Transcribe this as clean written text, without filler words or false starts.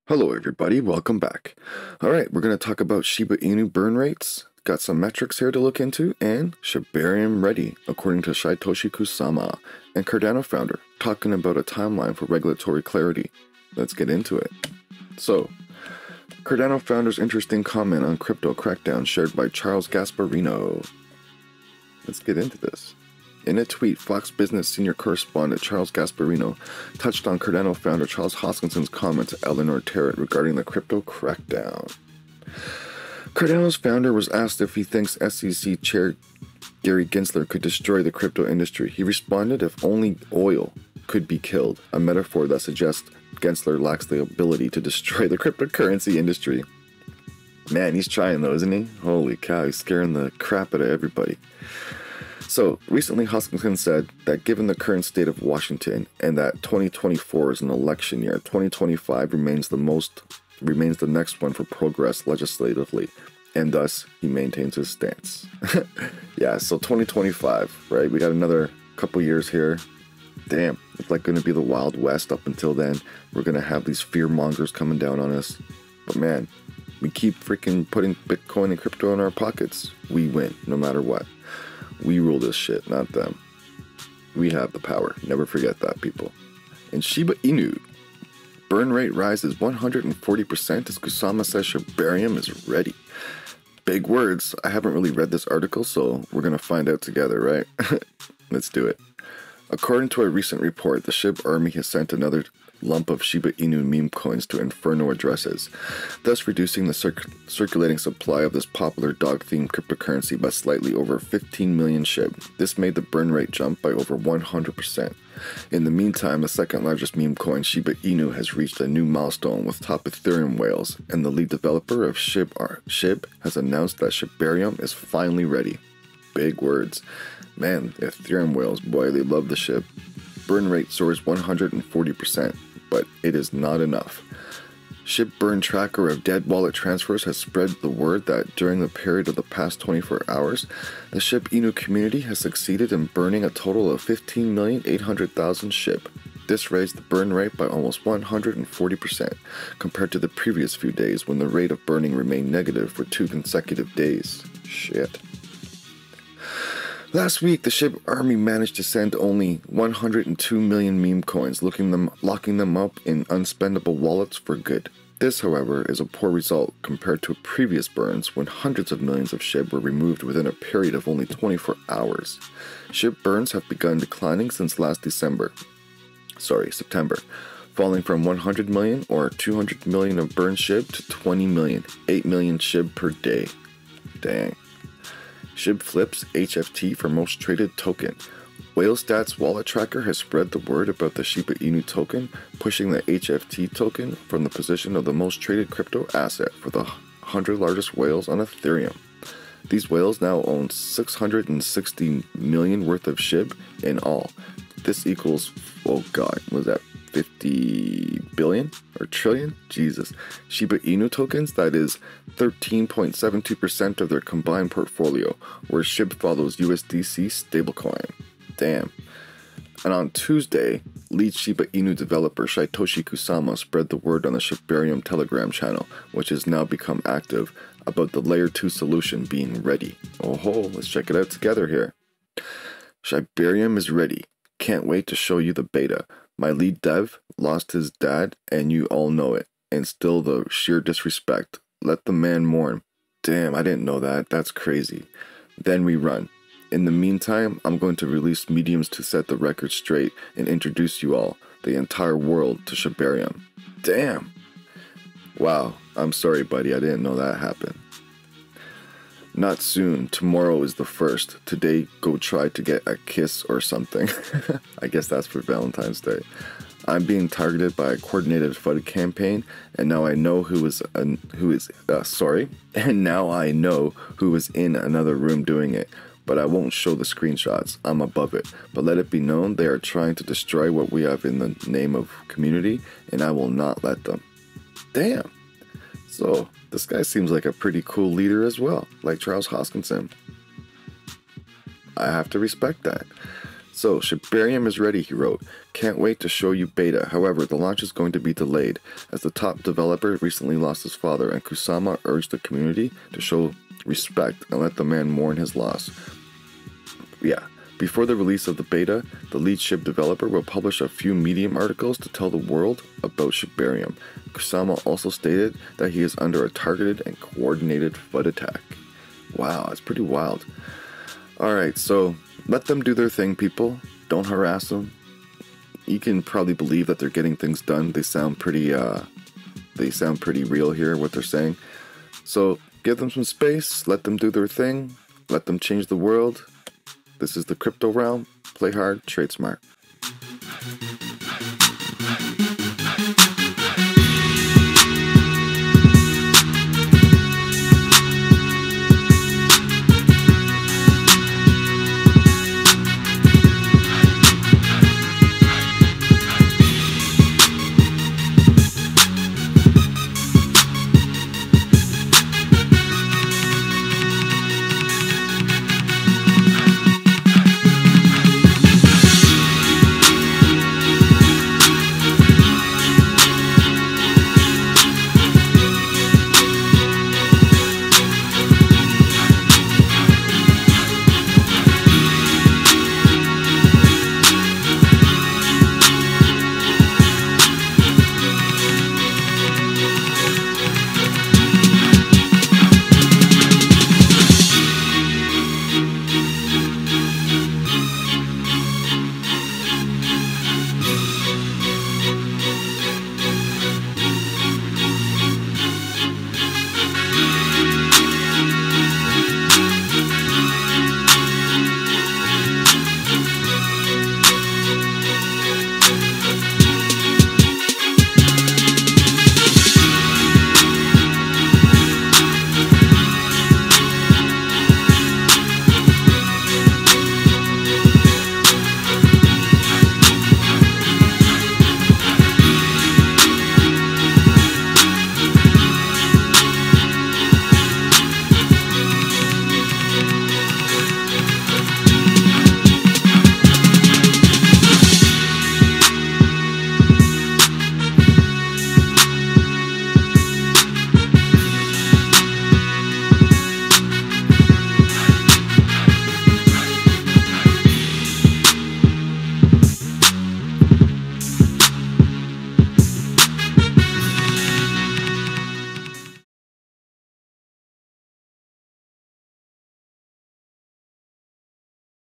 Hello everybody, welcome back. Alright, we're going to talk about Shiba Inu burn rates, got some metrics here to look into, and Shibarium ready, according to Satoshi Kusama, and Cardano founder, talking about a timeline for regulatory clarity. Let's get into it. So, Cardano founder's interesting comment on crypto crackdown shared by Charles Gasparino. Let's get into this. In a tweet, Fox Business senior correspondent Charles Gasparino touched on Cardano founder Charles Hoskinson's comment to Eleanor Terrett regarding the crypto crackdown. Cardano's founder was asked if he thinks SEC Chair Gary Gensler could destroy the crypto industry. He responded, "If only oil could be killed," a metaphor that suggests Gensler lacks the ability to destroy the cryptocurrency industry. Man, he's trying though, isn't he? Holy cow, he's scaring the crap out of everybody. So, recently Hoskinson said that given the current state of Washington and that 2024 is an election year, 2025 remains the next one for progress legislatively, and thus he maintains his stance. Yeah, so 2025, right? We got another couple years here. Damn, it's like going to be the Wild West up until then. We're going to have these fear mongers coming down on us. But man, we keep freaking putting Bitcoin and crypto in our pockets. We win, no matter what. We rule this shit, not them. We have the power. Never forget that, people. And Shiba Inu. Burn rate rises 140% as Kusama says Shibarium is ready. Big words. I haven't really read this article, so we're going to find out together, right? Let's do it. According to a recent report, the SHIB army has sent another lump of Shiba Inu meme coins to Inferno addresses, thus reducing the circulating supply of this popular dog-themed cryptocurrency by slightly over 15 million SHIB. This made the burn rate jump by over 100%. In the meantime, the second largest meme coin, Shiba Inu, has reached a new milestone with top Ethereum whales, and the lead developer of SHIB has announced that Shibarium is finally ready. Big words. Man, Ethereum whales, boy, they love the SHIB. Burn rate soars 140%, but it is not enough. SHIB burn tracker of dead wallet transfers has spread the word that during the period of the past 24 hours, the Shiba Inu community has succeeded in burning a total of 15,800,000 SHIB. This raised the burn rate by almost 140% compared to the previous few days when the rate of burning remained negative for 2 consecutive days. Shit. Last week, the SHIB army managed to send only 102 million meme coins, locking them up in unspendable wallets for good. This, however, is a poor result compared to previous burns when hundreds of millions of SHIB were removed within a period of only 24 hours. SHIB burns have begun declining since last September, falling from 100 million or 200 million of burned SHIB to 20 million, 8 million SHIB per day. Dang. SHIB flips HFT for most traded token. WhaleStats wallet tracker has spread the word about the Shiba Inu token, pushing the HFT token from the position of the most traded crypto asset for the 100 largest whales on Ethereum. These whales now own 660 million worth of SHIB in all. This equals, oh god, was that 50 billion or trillion? Jesus. Shiba Inu tokens, that is 13.72% of their combined portfolio, where SHIB follows USDC stablecoin. Damn. And on Tuesday, lead Shiba Inu developer Satoshi Kusama spread the word on the Shibarium Telegram channel, which has now become active, about the Layer 2 solution being ready. Oh ho, let's check it out together here. Shibarium is ready. Can't wait to show you the beta. My lead dev lost his dad, and you all know it. And still the sheer disrespect. Let the man mourn. Damn, I didn't know that. That's crazy. Then we run. In the meantime, I'm going to release mediums to set the record straight and introduce you all, the entire world, to Shibarium. Damn. Wow, I'm sorry, buddy. I didn't know that happened. Not soon. Tomorrow is the first. Today, go try to get a kiss or something. I guess that's for Valentine's Day. I'm being targeted by a coordinated FUD campaign, and now I know who is in another room doing it. But I won't show the screenshots. I'm above it. But let it be known they are trying to destroy what we have in the name of community, and I will not let them. Damn. So, this guy seems like a pretty cool leader as well, like Charles Hoskinson. I have to respect that. So, Shibarium is ready, he wrote. Can't wait to show you beta. However, the launch is going to be delayed, as the top developer recently lost his father, and Kusama urged the community to show respect and let the man mourn his loss. Yeah. Before the release of the beta, the lead SHIB developer will publish a few Medium articles to tell the world about Shibarium. Kusama also stated that he is under a targeted and coordinated FUD attack. Wow, that's pretty wild. Alright, so let them do their thing, people. Don't harass them. You can probably believe that they're getting things done. They sound pretty real here, what they're saying. So give them some space, let them do their thing, let them change the world. This is the crypto realm. Play hard, trade smart.